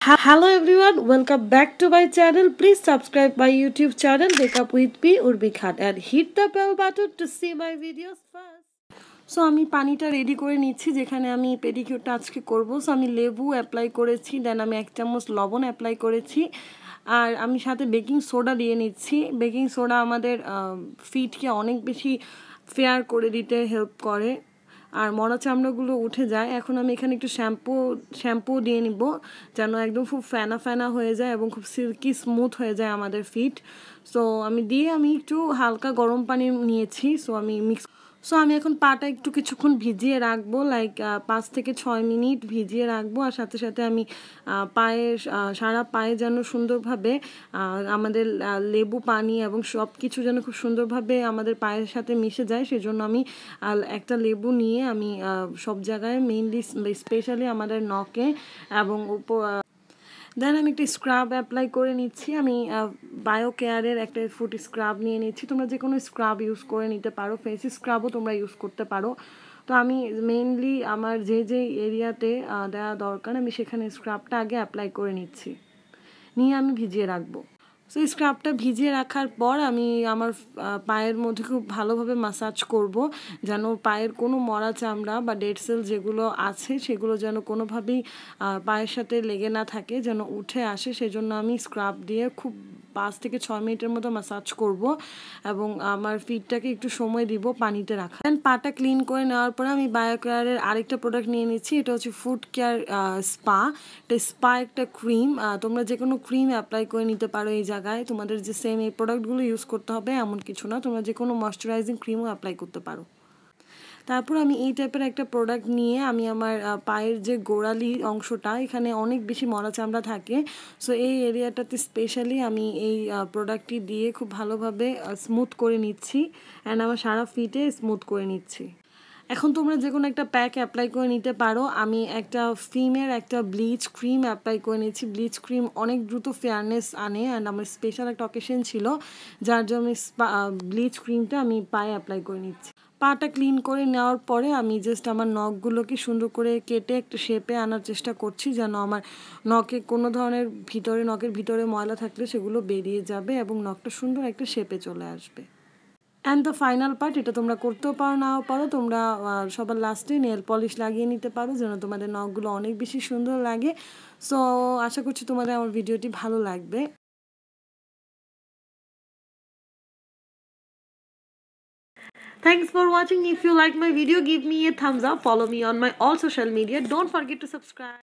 Hello everyone, welcome back to my channel. Please subscribe my YouTube channel Wake Up with me Urbi Khan and hit the bell button to see my videos first. So আমি পানিটা ready করে নিচ্ছি যেখানে আমি পেডিকিউরটা আজকে করব। So আমি লেবু অ্যাপ্লাই করেছি, দেন আমি 1 চামচ লবণ অ্যাপ্লাই করেছি, আর আমি সাথে বেকিং সোডা দিয়ে নিচ্ছি। বেকিং সোডা আমাদের ফিটকে অনেক বেশি ফেয়ার করে দিতে হেল্প করে আর মরা চামড়াগুলো উঠে যায়। এখন আমি এখানে একটু শ্যাম্পু দিয়ে নিব যেন একদম খুব ফেনা হয়ে যায় এবং খুব সিল্কি স্মুথ হয়ে যায় আমাদের ফিট। সো আমি একটু হালকা গরম পানি নিয়েছি। সো আমি এখন পাটা একটু কিছুক্ষণ ভিজিয়ে রাখবো, লাইক 5 থেকে 6 মিনিট ভিজিয়ে রাখবো। আর সাথে সাথে আমি সারা পায়ে যেন সুন্দরভাবে আমাদের লেবু পানি এবং সব কিছু যেন খুব সুন্দরভাবে আমাদের পায়ের সাথে মিশে যায়, সেজন্য আমি একটা লেবু নিয়ে আমি সব জায়গায় মেইনলি স্পেশালি আমাদের নখে এবং দেন আমি একটা স্ক্রাব অ্যাপ্লাই করে নিচ্ছি। আমি বায়ো কেয়ারের একটা ফুট স্ক্রাব নিয়ে নিচ্ছি। তোমরা যে কোনো স্ক্রাব ইউজ করে নিতে পারো, ফেস স্ক্রাবও তোমরা ইউজ করতে পারো। তো আমি মেইনলি আমার যে এরিয়াতে দেওয়া দরকার আমি সেখানে স্ক্রাবটা আগে অ্যাপ্লাই করে নিয়ে আমি ভিজিয়ে রাখবো। সো স্ক্রাবটা ভিজিয়ে রাখার পর আমি আমার পায়ের মধ্যে খুব ভালোভাবে ম্যাসাজ করব যেন পায়ের কোনো মরা চামড়া বা ডেড সেল যেগুলো আছে সেগুলো যেন কোনোভাবেই পায়ের সাথে লেগে না থাকে, যেন উঠে আসে। সেজন্য আমি স্ক্রাব দিয়ে খুব 5 থেকে 6 মিনিটের মতো ম্যাসাজ করব এবং আমার ফিটটাকে একটু সময় দিব পানিতে রাখা। দেন পাটা ক্লিন করে নেওয়ার পরে আমি বায়োকেয়ারের আরেকটা প্রোডাক্ট নিয়ে নিচ্ছি। এটা হচ্ছে ফুট কেয়ার স্পা একটা ক্রিম। তোমরা যে কোনো ক্রিম অ্যাপ্লাই করে নিতে পারো এই জায়গায়, তোমাদের যে সেম এই প্রোডাক্টগুলো ইউজ করতে হবে এমন কিছু না, তোমরা যে কোনো ময়শ্চারাইজিং ক্রিমও অ্যাপ্লাই করতে পারো। তারপর আমি এই টাইপের একটা প্রোডাক্ট নিয়ে আমি আমার পায়ের যে গোড়ালি অংশটা, এখানে অনেক বেশি মরা চামড়া থাকে। সো এই এরিয়াটাতে স্পেশালি আমি এই প্রোডাক্টটি দিয়ে খুব ভালোভাবে স্মুথ করে নিচ্ছি অ্যান্ড আমার সারা ফিটে স্মুথ করে নিচ্ছি। এখন তোমরা যে কোনো একটা প্যাক অ্যাপ্লাই করে নিতে পারো। আমি একটা ফিমের একটা ব্লিচ ক্রিম অ্যাপ্লাই করে নিচ্ছি। ব্লিচ ক্রিম অনেক দ্রুত ফেয়ারনেস আনে অ্যান্ড আমার স্পেশাল একটা অকেশন ছিল যার জন্য ব্লিচ ক্রিমটা আমি পায়ে অ্যাপ্লাই করে নিচ্ছি। পাটা ক্লিন করে নেওয়ার পরে আমি জাস্ট আমার নখগুলোকে সুন্দর করে কেটে একটা শেপে আনার চেষ্টা করছি যেন আমার কোনো ধরনের নখের ভিতরে ময়লা থাকলে সেগুলো বেরিয়ে যাবে এবং নখটা সুন্দর একটা শেপে চলে আসবে। অ্যান্ড দ্য ফাইনাল পার্ট, এটা তোমরা করতেও পারো নাও পারো, তোমরা সবার লাস্টে নেল পলিশ লাগিয়ে নিতে পারো যেন তোমাদের নখগুলো অনেক বেশি সুন্দর লাগে। সো আশা করছি তোমাদের আমার ভিডিওটি ভালো লাগবে। Thanks for watching. If you like my video, give me a thumbs up. Follow me on my all social media. Don't forget to subscribe.